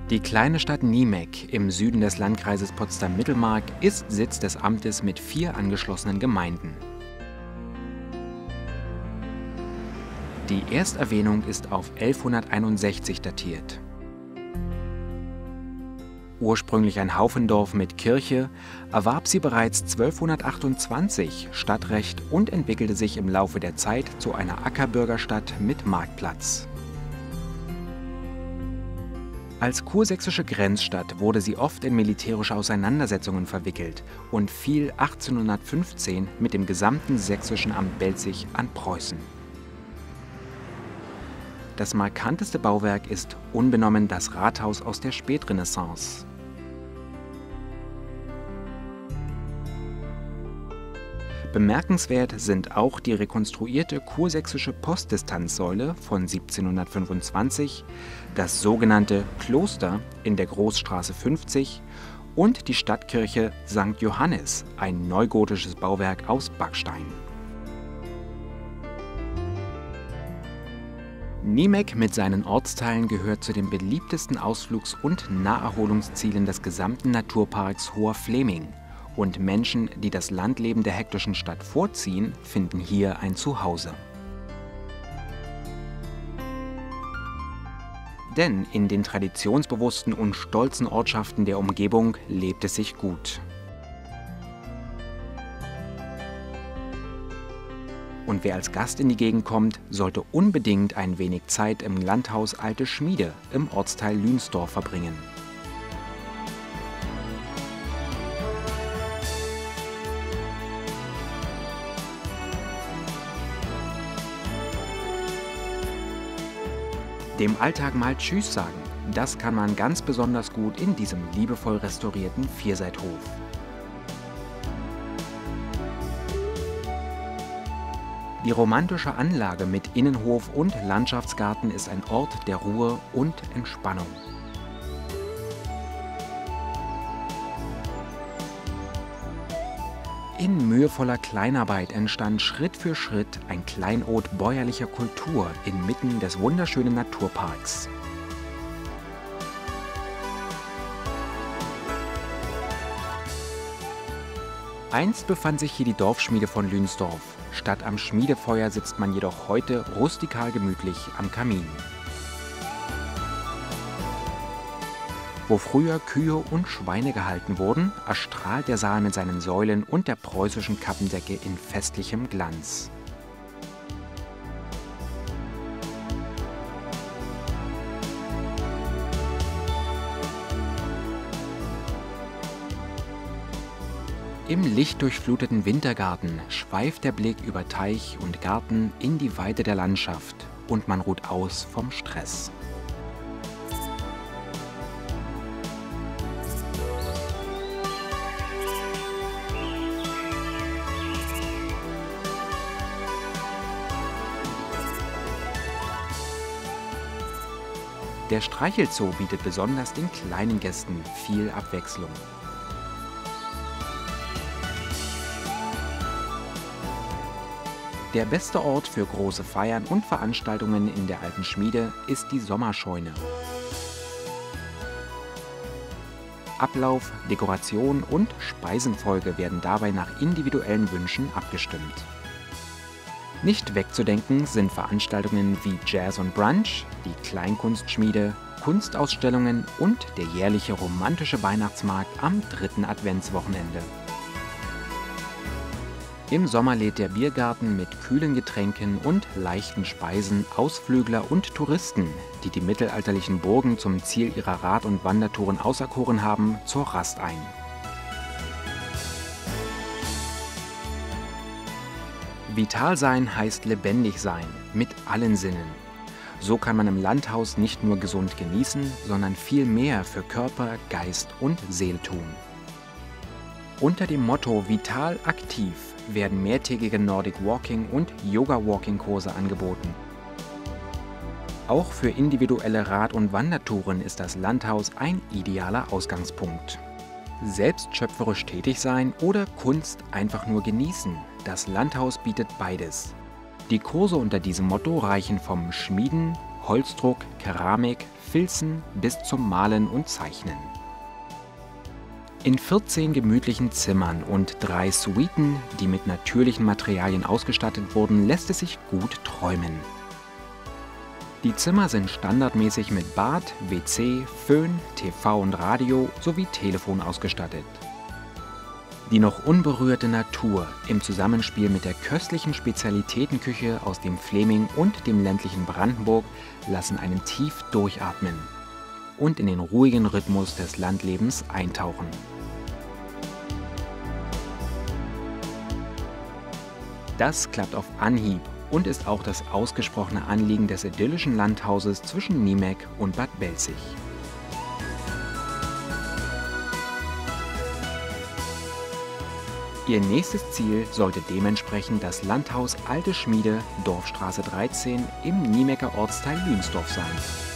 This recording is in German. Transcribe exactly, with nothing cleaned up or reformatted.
Die kleine Stadt Niemek im Süden des Landkreises Potsdam-Mittelmark ist Sitz des Amtes mit vier angeschlossenen Gemeinden. Die Ersterwähnung ist auf elfhunderteinundsechzig datiert. Ursprünglich ein Haufendorf mit Kirche, erwarb sie bereits zwölfhundertachtundzwanzig Stadtrecht und entwickelte sich im Laufe der Zeit zu einer Ackerbürgerstadt mit Marktplatz. Als kursächsische Grenzstadt wurde sie oft in militärische Auseinandersetzungen verwickelt und fiel achtzehnhundertfünfzehn mit dem gesamten sächsischen Amt Belzig an Preußen. Das markanteste Bauwerk ist unbenommen das Rathaus aus der Spätrenaissance. Bemerkenswert sind auch die rekonstruierte kursächsische Postdistanzsäule von siebzehnhundertfünfundzwanzig, das sogenannte Kloster in der Großstraße fünfzig und die Stadtkirche Sankt Johannes, ein neugotisches Bauwerk aus Backstein. Niemek mit seinen Ortsteilen gehört zu den beliebtesten Ausflugs- und Naherholungszielen des gesamten Naturparks Hoher Fleming. Und Menschen, die das Landleben der hektischen Stadt vorziehen, finden hier ein Zuhause. Denn in den traditionsbewussten und stolzen Ortschaften der Umgebung lebt es sich gut. Und wer als Gast in die Gegend kommt, sollte unbedingt ein wenig Zeit im Landhaus Alte Schmiede im Ortsteil Lünsdorf verbringen. Dem Alltag mal Tschüss sagen, das kann man ganz besonders gut in diesem liebevoll restaurierten Vierseithof. Die romantische Anlage mit Innenhof und Landschaftsgarten ist ein Ort der Ruhe und Entspannung. In mühevoller Kleinarbeit entstand Schritt für Schritt ein Kleinod bäuerlicher Kultur inmitten des wunderschönen Naturparks. Einst befand sich hier die Dorfschmiede von Lünsdorf. Statt am Schmiedefeuer sitzt man jedoch heute rustikal gemütlich am Kamin. Wo früher Kühe und Schweine gehalten wurden, erstrahlt der Saal mit seinen Säulen und der preußischen Kappendecke in festlichem Glanz. Im lichtdurchfluteten Wintergarten schweift der Blick über Teich und Garten in die Weite der Landschaft und man ruht aus vom Stress. Der Streichelzoo bietet besonders den kleinen Gästen viel Abwechslung. Der beste Ort für große Feiern und Veranstaltungen in der Alten Schmiede ist die Sommerscheune. Ablauf, Dekoration und Speisenfolge werden dabei nach individuellen Wünschen abgestimmt. Nicht wegzudenken sind Veranstaltungen wie Jazz und Brunch, die Kleinkunstschmiede, Kunstausstellungen und der jährliche romantische Weihnachtsmarkt am dritten Adventswochenende. Im Sommer lädt der Biergarten mit kühlen Getränken und leichten Speisen Ausflügler und Touristen, die die mittelalterlichen Burgen zum Ziel ihrer Rad- und Wandertouren auserkoren haben, zur Rast ein. Vital sein heißt lebendig sein, mit allen Sinnen. So kann man im Landhaus nicht nur gesund genießen, sondern viel mehr für Körper, Geist und Seele tun. Unter dem Motto Vital aktiv werden mehrtägige Nordic Walking und Yoga Walking Kurse angeboten. Auch für individuelle Rad- und Wandertouren ist das Landhaus ein idealer Ausgangspunkt. Selbst schöpferisch tätig sein oder Kunst einfach nur genießen, das Landhaus bietet beides. Die Kurse unter diesem Motto reichen vom Schmieden, Holzdruck, Keramik, Filzen bis zum Malen und Zeichnen. In vierzehn gemütlichen Zimmern und drei Suiten, die mit natürlichen Materialien ausgestattet wurden, lässt es sich gut träumen. Die Zimmer sind standardmäßig mit Bad, W C, Föhn, T V und Radio sowie Telefon ausgestattet. Die noch unberührte Natur im Zusammenspiel mit der köstlichen Spezialitätenküche aus dem Fleming und dem ländlichen Brandenburg lassen einen tief durchatmen und in den ruhigen Rhythmus des Landlebens eintauchen. Das klappt auf Anhieb und ist auch das ausgesprochene Anliegen des idyllischen Landhauses zwischen Niemeck und Bad Belzig. Ihr nächstes Ziel sollte dementsprechend das Landhaus Alte Schmiede, Dorfstraße dreizehn im Niemecker Ortsteil Lünsdorf sein.